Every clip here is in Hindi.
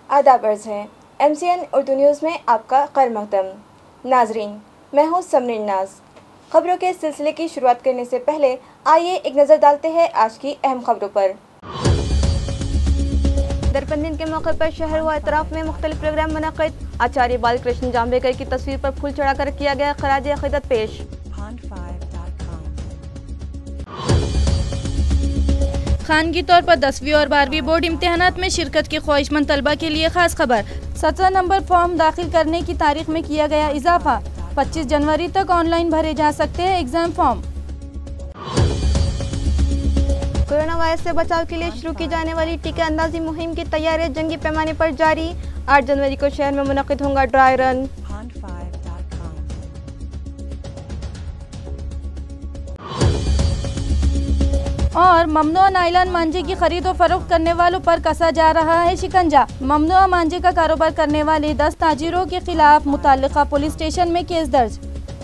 आदाब अर्ज़ है MCN उर्दू न्यूज़ में आपका खैर मक़दम। नाज़रीन, मैं हूँ समरीन नाज। खबरों के सिलसिले की शुरुआत करने से पहले आइए एक नज़र डालते हैं आज की अहम खबरों पर। दर्पण दिन के मौके पर शहर व अतराफ में मुख्तलिफ प्रोग्राम मुनक़िद। आचार्य बालकृष्ण जाम्बेकर की तस्वीर पर फूल चढ़ाकर किया गया खराज अक़ीदत पेश। खानगी तौर पर 10वीं और 12वीं बोर्ड इम्तिहानात में शिरकत की ख्वाहिशमंद तलबा के लिए खास खबर। 17 नंबर फॉर्म दाखिल करने की तारीख में किया गया इजाफा। 25 जनवरी तक ऑनलाइन भरे जा सकते हैं एग्जाम फॉर्म। कोरोना वायरस से बचाव के लिए शुरू की जाने वाली टीका अंदाजी मुहिम की तैयारियां जंगी पैमाने पर जारी। 8 जनवरी को शहर में मुनक़िद होगा ड्राई रन। और ममनुआ नायलॉन मांझे की खरीद और फरोख्त करने वालों पर कसा जा रहा है शिकंजा। ममनुआ मांझे का कारोबार करने वाले 10 ताजिरों के खिलाफ मुताल्लिका पुलिस स्टेशन में केस दर्ज।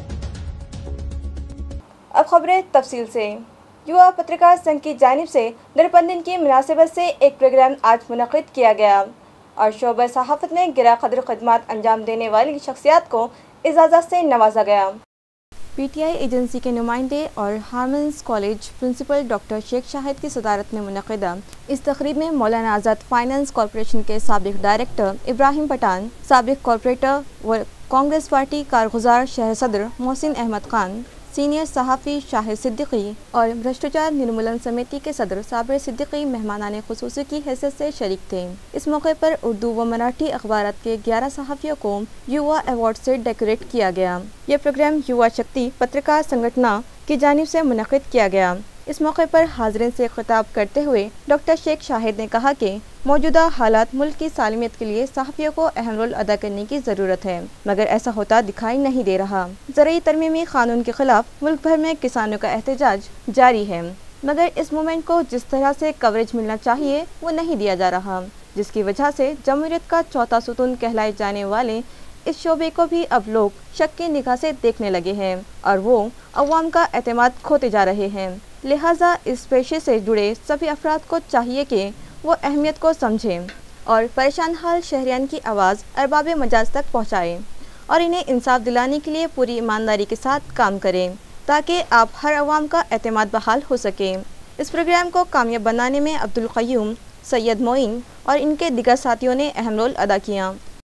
अब खबरें तफसील से। युवा पत्रकार संघ की जानिब से दर्पण दिन की मुनासिबत से एक प्रोग्राम आज मुनक़िद किया गया और शोबा सहाफ़त में गिरा कदर खदमात अंजाम देने वाली शख्सियात को इजाज़त से नवाजा गया। PTI एजेंसी के नुमाइंदे और हार्मन्स college principal doctor Sheikh Shahid की सदारत में मुनक़िदा इस तक़रीब में मौलाना आज़ाद फाइनेंस कॉरपोरेशन के साबिक़ डायरेक्टर इब्राहिम पठान, साबिक़ कॉरपोरेटर व कांग्रेस पार्टी कारगुजार शहर सदर मोहसिन अहमद खान, सीनियर सहाफ़ी शाहिद सिद्दीकी और भ्रष्टाचार निर्मूलन समिति के सदर साबिर सिद्दीकी मेहमानाने ख़ुसूसी की हैसियत से शरीक थे। इस मौके पर उर्दू व मराठी अखबारात के 11 सहाफ़ियों को युवा अवार्ड से डेकोरेट किया गया। यह प्रोग्राम युवा शक्ति पत्रकार संगठना की जानिब से मुनक़िद किया गया। इस मौके पर हाज़रीन से खिताब करते हुए डॉक्टर शेख शाहिद ने कहा कि मौजूदा हालात मुल्क की सालमियत के लिए सहाफ़ियों को अहम रोल अदा करने की ज़रूरत है, मगर ऐसा होता दिखाई नहीं दे रहा। ज़रूरी तरमीमी कानून के खिलाफ मुल्क भर में किसानों का एहतजाज जारी है, मगर इस मूवमेंट को जिस तरह से कवरेज मिलना चाहिए वो नहीं दिया जा रहा, जिसकी वजह से जमहूरियत का चौथा सुतून कहलाए जाने वाले इस शोबे को भी अब लोग शक की निगाह से देखने लगे हैं और वो अवाम का एतमाद खोते जा रहे हैं। लिहाजा इस पेशे से जुड़े सभी अफराद को चाहिए कि वो अहमियत को समझें और परेशान हाल शहरियान की आवाज़ अरबाब मजाज तक पहुँचाएँ और इन्हें इंसाफ दिलाने के लिए पूरी ईमानदारी के साथ काम करें ताकि आप हर अवाम का एतमाद बहाल हो सके। इस प्रोग्राम को कामयाब बनाने में अब्दुल क़य्यूम, सैयद मोइन और इनके दिगर साथियों ने अहम रोल अदा किया।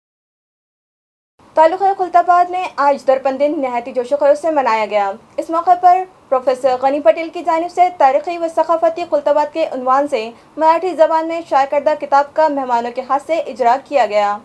तालुक़ा खुल्ताबाद में आज दर्पण दिन नहायती जोशो खरोश से मनाया गया। इस मौके पर प्रोफेसर गनी पटेल की जानिब से तारीख़ी व सक़ाफ़ती खुल्ताबाद के उन्वान से मराठी ज़बान में शाया करदा किताब का मेहमानों के हाथ से इजरा किया गया।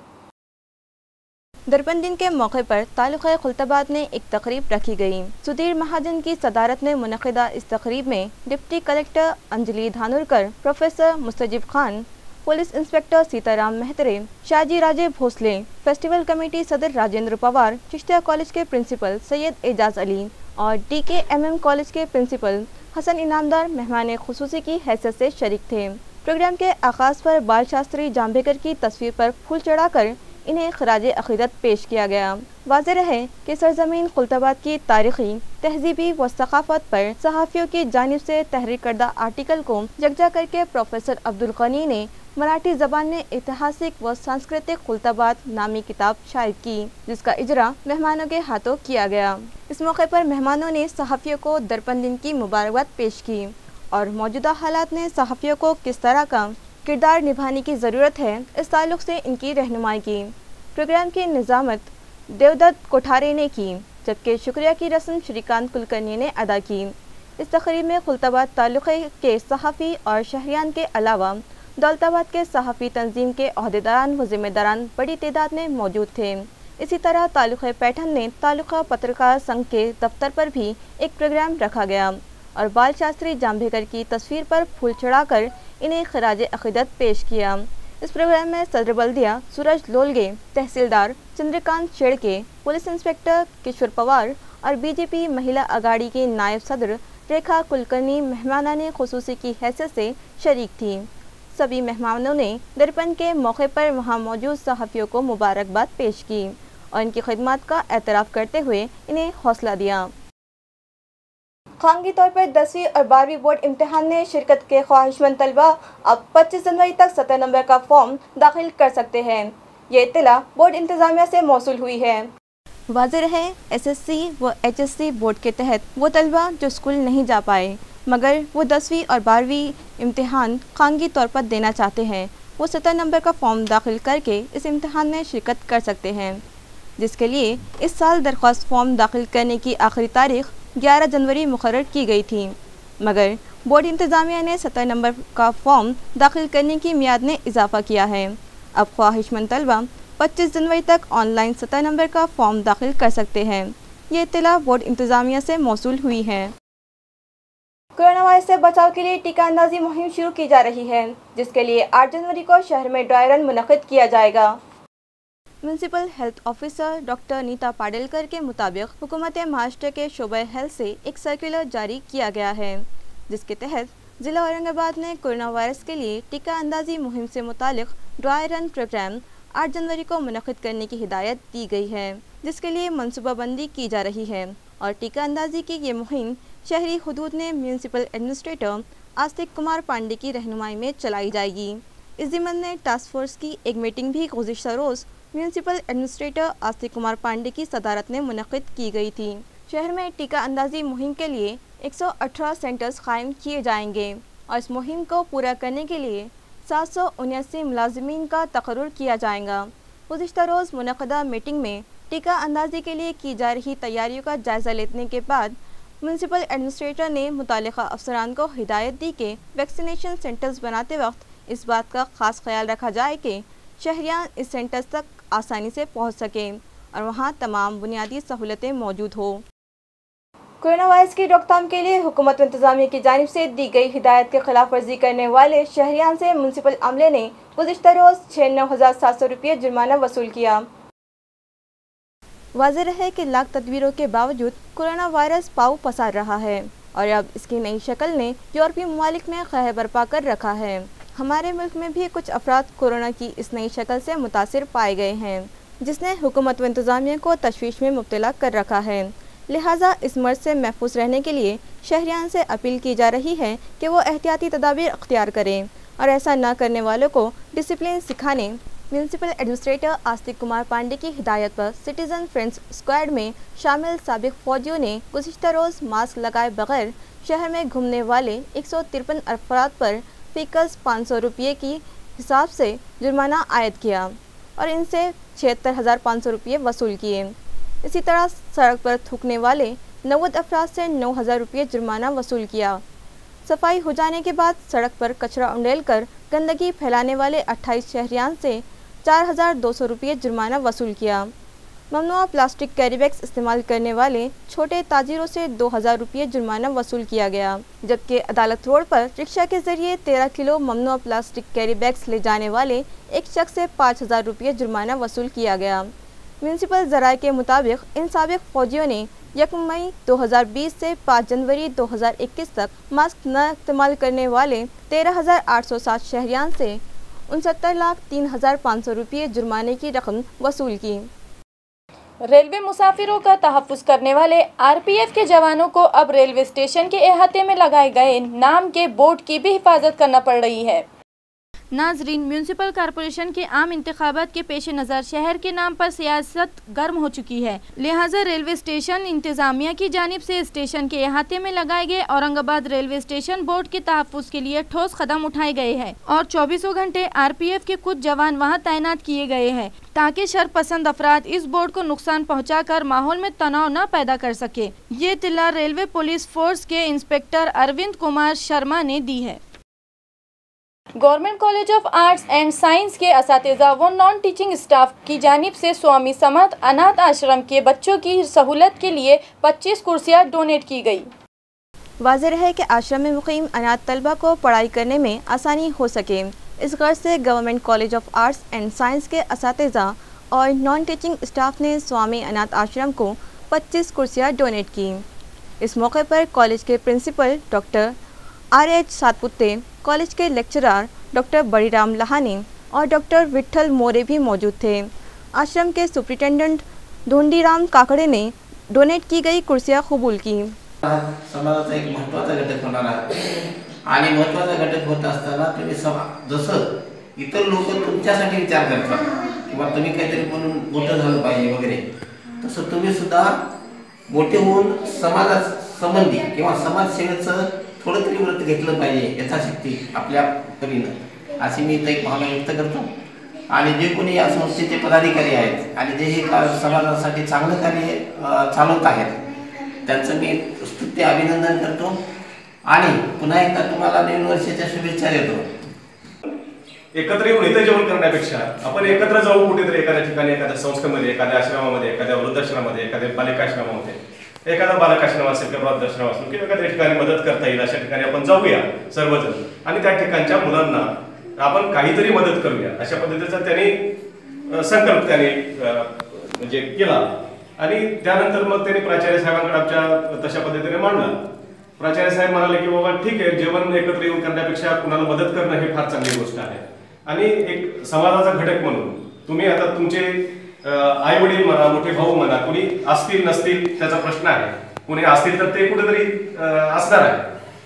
दर्पण दिन के मौके पर तालुक़ा खुल्ताबाद में एक तक़रीब रखी गई। सुधीर महाजन की सदारत में मुनक़िदा इस तक़रीब में deputy collector Anjali Dhanurkar, professor Mustajib Khan, police inspector Sitaram Mehtare, Shahaji Raje Bhosale, festival committee सदर राजेंद्र पवार, चिश्तिया कॉलेज के प्रिंसिपल सैयद एजाज अली और DKMM कॉलेज के प्रिंसिपल हसन इनामदार मेहमान ख़ुसूसी की हैसियत से शरीक थे। प्रोग्राम के आगाज़ पर बाल शास्त्री जाम्बेकर की तस्वीर पर फूल चढ़ाकर इन्हें खराज अक़ीदत पेश किया गया। वाज़ेह है कि सरज़मीन खुल्ताबाद की तारीख़ी, तहज़ीबी व सक़ाफ़त पर सहाफ़ियों की जानिब से तहरीर करदा आर्टिकल को यकजा करके प्रोफेसर अब्दुल ग़नी ने मराठी ज़बान में ऐतिहासिक व सांस्कृतिक खुल्ताबाद नामी किताब शायर की, जिसका इजरा मेहमानों के हाथों किया गया। इस मौके पर मेहमानों ने सहाफ़ियों को दर्पण दिन की मुबारकबाद पेश की और मौजूदा हालात में सहाफ़ियों को किस तरह का किरदार निभाने की ज़रूरत है इस ताल्लुक़ से इनकी रहनुमाई की। प्रोग्राम की निज़ामत देवदत्त कोठारे ने की, जबकि शुक्रिया की रस्म श्रीकांत कुलकर्णी ने अदा की। इस तक़रीब में खुल्ताबाद तालुक़े के सहाफ़ी और शहरियान के अलावा दौलताबाद के सहाफ़ी तंजीम के अहदेदारान व ज़िम्मेदारान बड़ी तादाद में मौजूद थे। इसी तरह तालुक़े पैठन में तालुक़ा पत्रकार संघ के दफ्तर पर भी एक प्रोग्राम रखा गया और बाल शास्त्री जाम्बेकर की तस्वीर पर फूल चढ़ाकर इन्हें खराज अक़ीदत पेश किया। इस प्रोग्राम में सदर बल्दिया सूरज लोलगे, तहसीलदार चंद्रकांत शेड़के, पुलिस इंस्पेक्टर किशोर पवार और BJP महिला अगाड़ी की नायब सदर रेखा कुलकर्णी मेहमानाने ख़ुसूसी की हैसियत से शरीक थी। सभी मेहमानों ने दर्पण के मौके पर वहां मौजूद सहाफ़ियों को मुबारकबाद पेश की और इनकी खिदमत का एतराफ़ करते हुए इन्हें हौसला दिया। खानगी तौर पर 10वीं और 12वीं बोर्ड इम्तिहान में शिरकत के ख्वाहिशमंद तलबा अब 25 जनवरी तक 70 नंबर का फॉर्म दाखिल कर सकते हैं। ये इत्तला बोर्ड इंतजामिया से मौसूल हुई है। वाज़ेह है SSC व HSC बोर्ड के तहत वो तलबा जो स्कूल नहीं जा पाए मगर वो 10वीं और 12वीं इम्तिहान खानगी तौर पर देना चाहते हैं, वो 70 नंबर का फॉर्म दाखिल करके इस इम्तिहान में शिरकत कर सकते हैं, जिसके लिए इस साल दरख्वास्त फॉर्म दाखिल करने की आखिरी तारीख 11 जनवरी मुकर्रर की गई थी, मगर बोर्ड इंतज़ामिया ने 70 नंबर का फॉर्म दाखिल करने की मियाद में इजाफा किया है। अब ख्वाहिशमंद तलबा 25 जनवरी तक ऑनलाइन 70 नंबर का फॉर्म दाखिल कर सकते हैं। ये इत्तला बोर्ड इंतज़ामिया से मौसूल हुई है। कोरोना वायरस से बचाव के लिए टीका अंदाजी मुहिम शुरू की जा रही है, जिसके लिए 8 जनवरी को शहर में ड्राई रन मुनक़िद किया जाएगा। Municipal health officer doctor Nita Padelkar के मुताबिक हुकूमत महाराष्ट्र के शोबे हेल्थ से एक सर्कुलर जारी किया गया है, जिसके तहत ज़िला औरंगाबाद में कोरोना वायरस के लिए टीका अंदाजी मुहिम से मुतालिक ड्राई रन प्रोग्राम 8 जनवरी को मुनक़िद करने की हिदायत दी गई है, जिसके लिए मनसूबाबंदी की जा रही है और टीका अंदाजी की ये मुहिम शहरी हुदूद में म्यूनसिपल एडमिनिस्ट्रेटर आस्तिक कुमार पांडे की रहनुमाई में चलाई जाएगी। इस ज़िम्मन में टास्क फोर्स की एक मीटिंग भी गुज़िश्ता रोज़ म्यूनसिपल एडमिनिस्ट्रेटर आस्तिक कुमार पांडे की सदारत में मुनक़िद की गई थी। शहर में टीका अंदाजी मुहिम के लिए 118 सेंटर्स कायम किए जाएंगे और इस मुहिम को पूरा करने के लिए 779 मुलाजिमीन का तकर्रुर किया जाएगा। गुज़िश्ता रोज़ मुनक़दा मीटिंग में टीका अंदाजी के लिए की जा रही तैयारियों का जायज़ा लेने के बाद म्यूनसिपल एडमिनिस्ट्रेटर ने मुतालिका अफसरान को हिदायत दी कि वैक्सीनेशन सेंटर्स बनाते वक्त इस बात का ख़ास ख्याल रखा जाए कि शहरियान इस सेंटर्स तक आसानी से पहुंच सकें और वहां तमाम बुनियादी सहूलतें मौजूद हो। कोरोना वायरस की रोकथाम के लिए हुकूमत इंतज़ामिया की जानिब से दी गई हिदायत के खिलाफ वर्जी करने वाले शहरियान से म्यूनसिपल अमले ने गुज़िश्ता रोज़ 96,700 रुपये जुर्माना वसूल किया। वाज़ेह है कि लाख तदबीरों के बावजूद कोरोना वायरस पाँव पसार रहा है और अब इसकी नई शक्ल ने यूरोपीय ममालिक में कहर बर्पा कर रखा है। हमारे मुल्क में भी कुछ अफराद कोरोना की इस नई शक्ल से मुतासिर पाए गए हैं, जिसने हुकूमत व इंतज़ामिया को तशवीश में मुब्तला कर रखा है। लिहाजा इस मर्ज से महफूज रहने के लिए शहरियान से अपील की जा रही है कि वो एहतियाती तदाबीर अख्तियार करें और ऐसा न करने वालों को डिसिप्लिन सिखाने म्यूनसिपल एडमिनिस्ट्रेटर आस्तिक कुमार पांडे की हिदायत पर सिटीजन फ्रेंड्स स्क्वाड में शामिल साबिक फौजियों ने गुज़िश्ता रोज़ मास्क लगाए बगैर शहर में घूमने वाले 153 अफराद पर फीकस 500 रुपये की हिसाब से जुर्माना आयद किया और इनसे 76,500 रुपये वसूल किए। इसी तरह सड़क पर थूकने वाले 90 अफराद से 9,000 रुपये जुर्माना वसूल किया। सफाई हो जाने के बाद सड़क पर कचरा उंडेलकर गंदगी फैलाने वाले 28 शहरियान से 4,200 रुपये जुर्माना वसूल किया। ममनुआ प्लास्टिक कैरी बैग्स इस्तेमाल करने वाले छोटे ताजिरों से 2,000 रुपये जुर्माना वसूल किया गया, जबकि अदालत रोड पर रिक्शा के जरिए 13 किलो ममनुआ प्लास्टिक कैरी बैग्स ले जाने वाले एक शख्स से 5,000 रुपये जुर्माना वसूल किया गया। म्यूनसिपल ज़राए के मुताबिक इन साबिक फौजियों ने 1 मई 2020 से 5 जनवरी 2021 तक मास्क न इस्तेमाल करने वाले 13,807 शहरियान से 69,03,500 रुपये जुर्माने की रकम वसूल की। रेलवे मुसाफिरों का तहफ़्फ़ुज़ करने वाले आरपीएफ के जवानों को अब रेलवे स्टेशन के अहाते में लगाए गए नाम के बोर्ड की भी हिफाजत करना पड़ रही है। नाजरीन, म्यूनसिपल कॉरपोरेशन के आम इंतखाबात के पेश नज़र शहर के नाम पर सियासत गर्म हो चुकी है, लिहाजा रेलवे स्टेशन इंतज़ामिया की जानिब से स्टेशन के अहाते में लगाए गए औरंगाबाद रेलवे स्टेशन बोर्ड के तहफ़्फ़ुज़ के लिए ठोस कदम उठाए गए हैं और 24 घंटे आरपीएफ के कुछ जवान वहां तैनात किए गए हैं ताकि शरपसंद अफराद इस बोर्ड को नुकसान पहुँचाकर माहौल में तनाव न पैदा कर सके। ये इत्तला रेलवे पुलिस फोर्स के इंस्पेक्टर अरविंद कुमार शर्मा ने दी है। Government college of arts and science के असातिज़ा व नॉन टीचिंग स्टाफ की जानिब से स्वामी समर्थ अनाथ आश्रम के बच्चों की सहूलत के लिए 25 कुर्सियाँ डोनेट की गई। वाज़ेह है कि आश्रम में मुक़ीम अनाथ तलबा को पढ़ाई करने में आसानी हो सके, इस गर्ज से government college of arts and science के असातिज़ा और नॉन टीचिंग स्टाफ ने स्वामी अनाथ आश्रम को 25 कुर्सियाँ डोनेट की। इस मौके पर कॉलेज के principal doctor RH Satpute, college के लेक्चरर डॉक्टर बड़ीराम लहानी और डॉक्टर विट्ठल मोरे भी मौजूद थे। आश्रम के सुप्रिटेंडेंट ढूंढीराम काकड़े ने डोनेट की गई कुर्सियाँ कबूल की। समाजाचा एक महत्त्वाचा घटक होणार आहे आणि महत्त्वाचा घटक होत असताना तुम्ही जसं इतर लोक तुमच्यासाठी विचार करतात किंवा तुम्ही काहीतरी म्हणून मोठं झालं पाहिजे वगैरे, तसं तुम्ही सुद्धा मोठे होऊन समाजासंबंधी किंवा समाजसेवेचं थोडं तरी व्रत घेतलं पाहिजे यथाशक्ती आपल्या परीनं, अशी मी इथं एक भावना व्यक्त करतो. आणि जे कोणी या संस्थेचे पदाधिकारी आहेत आणि जे हे समाजासाठी चांगलं कार्य चालवत आहेत त्यांचं मी स्तुत्य अभिनंदन करतो आणि पुन्हा एकदा तुम्हाला नवीन वर्षाच्या शुभेच्छा देतो. एकत्र येऊन इथे जेवण करण्यापेक्षा आपण एकत्र जाऊ कुठेतरी एखाद्या ठिकाणी, एखाद्या संस्थेमध्ये, एखाद्या आश्रमामध्ये, एखाद्या वृद्धाश्रमामध्ये, एखाद्या बालिकाश्रमामध्ये, एखादा बालकाश्रम असेल किंवा वृद्धाश्रम असेल किंवा एखाद्या ठिकाणी मदत करता येईल अशा ठिकाणी आपण जाऊया सर्वजण आणि त्या ठिकाणच्या मुलांना आपण काहीतरी मदत करूया अशा पद्धतीचा त्यांनी संकल्प त्याने म्हणजे केला आणि त्यानंतर मग त्यांनी प्राचार्य साहेबांकडे आमच्या तशा पद्धतीने मांडला. प्राचार्य साहेब म्हणाले की बाबा ठीक आहे, जेवण एकत्र येऊन करण्यापेक्षा कुणाला मदत करणं हे फार चांगली गोष्ट आहे आणि एक समाजाचा घटक म्हणून तुम्ही आता तुमचे आई वडील म्हणा, मोठे भाऊ म्हणा, कुणी असतील नसतील त्याचा प्रश्न आहे, कुणी असतील तर ते कुठेतरी असणार आहे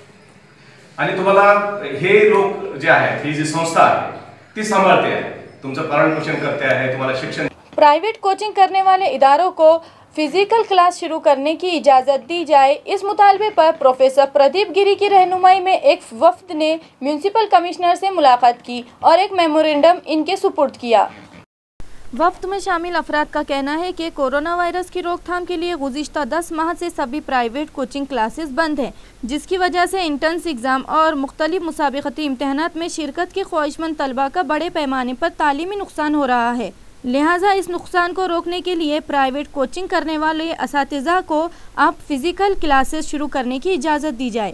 आणि तुम्हाला हे लोक जे आहेत, ही जी संस्था आहे ती सांभाळते आहे, तुमचं पालन पोषण करते आहे, तुम्हाला शिक्षण. प्राइवेट कोचिंग करने वाले इदारों को फिजिकल क्लास शुरू करने की इजाज़त दी जाए, इस मुतालबे पर प्रोफेसर प्रदीप गिरी की रहनुमाई में एक वफ्द ने म्यूनसिपल कमिश्नर से मुलाकात की और एक मेमोरेंडम इनके सुपुर्द किया. वफ्द में शामिल अफराद का कहना है कि कोरोना वायरस की रोकथाम के लिए गुज़िश्ता 10 माह से सभी प्राइवेट कोचिंग क्लासेस बंद हैं, जिसकी वजह से इंट्रेंस एग्ज़ाम और मुख्तलिफ मुसाबिकती इम्तहानात में शिरकत के ख्वाहिशमंद तलबा का बड़े पैमाने पर तालीमी नुकसान हो रहा है. लिहाजा इस नुकसान को रोकने के लिए प्राइवेट कोचिंग करने वाले असातिज़ा को अब फिजिकल क्लासेस शुरू करने की इजाज़त दी जाए.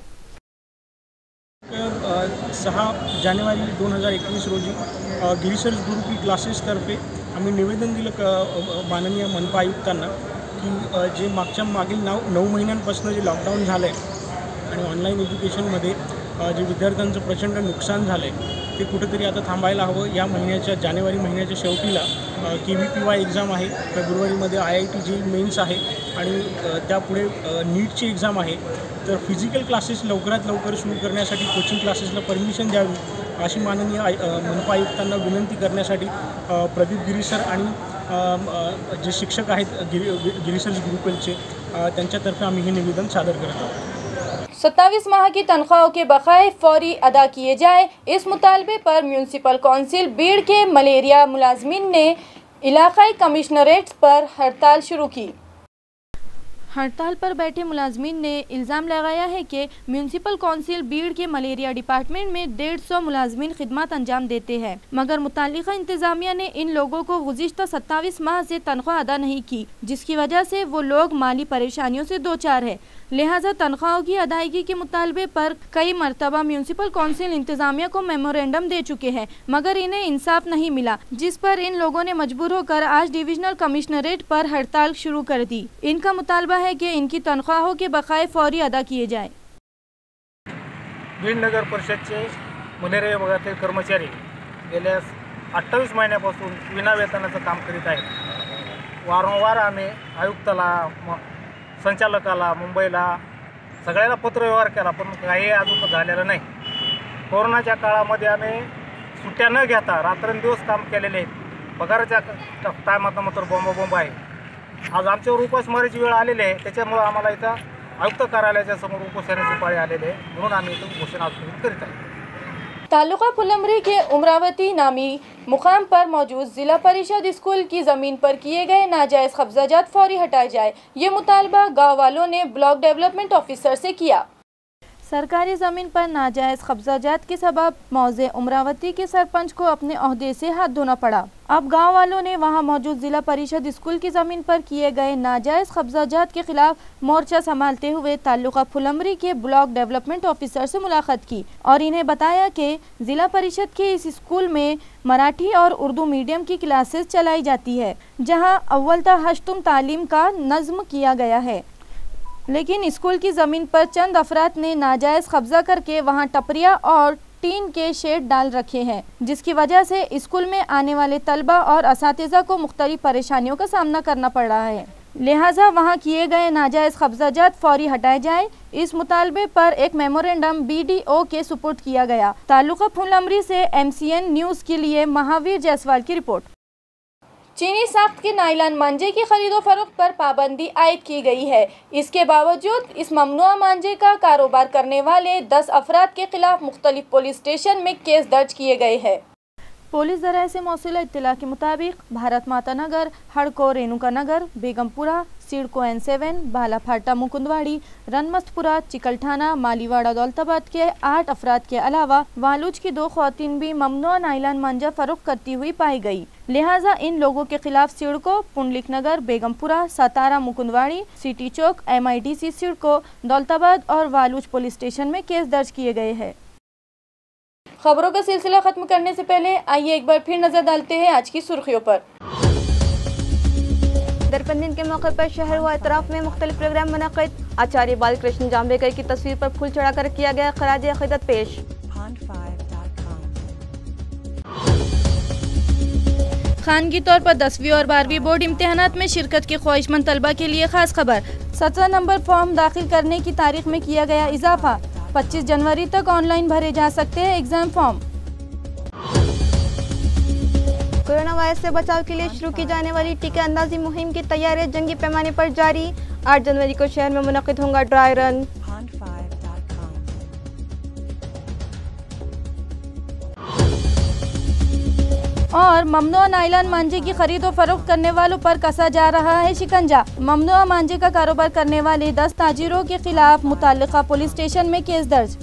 6 जानेवारी 2021 रोजी गिरीसर्च गुरु की क्लासेसतर्फे आम्ही निवेदन दिलं माननीय मनपा आयुक्तांना की जे मागील 9 महिन्यांपासून जे लॉकडाऊन झालं आहे आणि ऑनलाईन एज्युकेशनमध्ये जे विद्यार्थ्यांचं प्रचंड नुकसान झालं आहे ते कुठेतरी आता थांबायला हवं. या महिन्याच्या जानेवारी महिन्याच्या शेवटीला KVPY एक्झाम आहे, फेब्रुवारीमध्ये IIT JEE मेन्स आहे आणि त्यापुढे नीटची एक्झाम आहे. तर फिजिकल क्लासेस लवकरात लवकर सुरू करण्यासाठी कोचिंग क्लासेसला परमिशन द्यावी अशी माननीय मनपा आयुक्तांना विनंती करण्यासाठी प्रदीप गिरी सर आणि जे शिक्षक आहेत गिरीसर्च गुरुकुलचे त्यांच्यातर्फे आम्ही हे निवेदन सादर करत आहोत. 27 माह की तनख्वाहों के बकाए फौरी अदा किए जाए, इस मुतालबे पर म्यूनसिपल कौंसिल बीड़ के मलेरिया मुलाजमीन ने इलाकाई कमिश्नरेट्स पर हड़ताल शुरू की. हड़ताल पर बैठे मुलाजमीन ने इल्ज़ाम लगाया है कि म्यूनसिपल कौंसिल बीड़ के मलेरिया डिपार्टमेंट में 150 मुलाजमीन खिदमत अंजाम देते हैं, मगर मुतालिका इंतज़ामिया ने इन लोगों को गुज़िश्ता 27 माह से तनख्वाह अदा नहीं की, जिसकी वजह से वो लोग माली परेशानियों से दो चार है. लिहाजा तनख्वाहों की अदायगी के मुतालबे पर कई मरतबा म्यूनसिपल कौंसिल इंतज़ामिया को मेमोरेंडम दे चुके हैं, मगर इन्हें इंसाफ नहीं मिला, जिस पर इन लोगों ने मजबूर होकर आज डिविजनल कमिश्नरेट पर हड़ताल शुरू कर दी. इनका मुतालबा है कि इनकी तनख्वाहों के बकाए फौरी अदा किए जाए. बीड नगर परिषदचे मलेरिया विभागातील कर्मचारी गेल्या 28 महिन्यापासून विना वेतनाचं काम करीत आहेत. वारंवार आम्ही आयुक्ताला, संचालकाला, मुंबईला सगळ्याला पत्रव्यवहार केला, पण काही अजून झालेलं नाही. कोरोनाच्या काळामध्ये आम्ही सुट्ट्या न घेता रात्रंदिवस काम केलेले आहेत. पगाराच्या टायमात मात्र बोंब आहे. आज आमच्यावर उपासमारीची वेळ आलेली आहे, त्याच्यामुळे आम्हाला इथं आयुक्त कार्यालयाच्या समोर उपोषणाची पाळी आलेली आहे, म्हणून आम्ही इथं उपोषण आज करीत आहे. तालुका फुलंब्री के उमरावती नामी मुकाम पर मौजूद जिला परिषद स्कूल की ज़मीन पर किए गए नाजायज़ कब्जाजात फौरी हटाए जाए, ये मुतालबा गाँव वालों ने ब्लॉक डेवलपमेंट ऑफिसर से किया. सरकारी ज़मीन पर नाजायज़ कब्जाजात के सबब मौज़े उमरावती के सरपंच को अपने ओहदे से हाथ धोना पड़ा. अब गांव वालों ने वहां मौजूद जिला परिषद स्कूल की ज़मीन पर किए गए नाजायज़ कब्जाजात के खिलाफ मोर्चा संभालते हुए तालुका फुलंब्री के ब्लॉक डेवलपमेंट ऑफिसर से मुलाकात की और इन्हें बताया कि ज़िला परिषद के इस स्कूल में मराठी और उर्दू मीडियम की क्लासेस चलाई जाती है, जहां अव्वल ता हश्तुम तालीम का नज़्म किया गया है, लेकिन स्कूल की ज़मीन पर चंद अफराद ने नाजायज़ कब्जा करके वहां टपरिया और टीन के शेड डाल रखे हैं, जिसकी वजह से स्कूल में आने वाले तलबा और असातिज़ा को मुख्तलिफ परेशानियों का सामना करना पड़ रहा है. लिहाजा वहां किए गए नाजायज़ कब्जाजात फौरी हटाए जाए। इस मुतालबे पर एक मेमोरेंडम BDO के सुपुर्द किया गया। तालुका फूलमरी से MCN न्यूज़ के लिए महावीर जायसवाल की रिपोर्ट। चीनी साख्त के नायलान मांझे की खरीदो फरोख्त पर पाबंदी आयद की गई है। इसके बावजूद इस ममनुआ मांझे का कारोबार करने वाले 10 अफराद के खिलाफ मुख्तलिफ पुलिस स्टेशन में केस दर्ज किए गए हैं। पुलिस ज़राए से मौसूल इत्तला के मुताबिक भारत माता नगर, हड़को रेणुका नगर, बेगमपुरा, सिडको N7, बालाफाटा मुकुंदवाड़ी, रनमस्तपुरा, चिकलठाना, मालीवाड़ा दौलताबाद के 8 अफराद के अलावा वालूज की 2 ख़वातीन भी ममनुआ नायलान मांझा फरोख्त करती हुई पाई गई। लिहाजा इन लोगों के खिलाफ सिडको, पुंडलिक नगर, बेगमपुरा, सतारा मुकुंदवाड़ी, सिटी चौक, MIDC सिडको, दौलताबाद और वालूज पुलिस स्टेशन में केस दर्ज किए गए हैं। खबरों का सिलसिला खत्म करने से पहले आइए एक बार फिर नजर डालते हैं आज की सुर्खियों पर। दरपन दिन के मौके पर शहर व अतराफ में मुख्तलिफ प्रोग्राम मुनक़िद। आचार्य बालकृष्ण जाम्बेकर की तस्वीर पर फूल चढ़ाकर किया गया खराज अक़ीदत पेश। खानगी तौर पर 10वीं और 12वीं बोर्ड इम्तिहानात में शिरकत की ख्वाहिशमंद तलबा के लिए खास खबर। 17 नंबर फॉर्म दाखिल करने की तारीख में किया गया इजाफा। 25 जनवरी तक ऑनलाइन भरे जा सकते हैं एग्जाम फॉर्म। कोरोना वायरस से बचाव के लिए शुरू की जाने वाली टीका अंदाजी मुहिम की तैयारियां जंगी पैमाने पर जारी। 8 जनवरी को शहर में मुनक़िद होगा ड्राई रन। और ममनुआ नायलान मांझे की खरीद और फरोख्त करने वालों पर कसा जा रहा है शिकंजा। ममनुआ मांझे का कारोबार करने वाले 10 ताजिरों के खिलाफ मुताल्लिका पुलिस स्टेशन में केस दर्ज।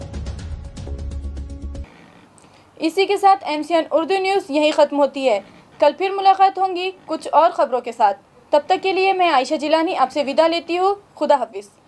इसी के साथ MCN उर्दू न्यूज़ यही ख़त्म होती है। कल फिर मुलाकात होंगी कुछ और ख़बरों के साथ। तब तक के लिए मैं आयशा जिलानी आपसे विदा लेती हूँ। खुदा हाफिज़।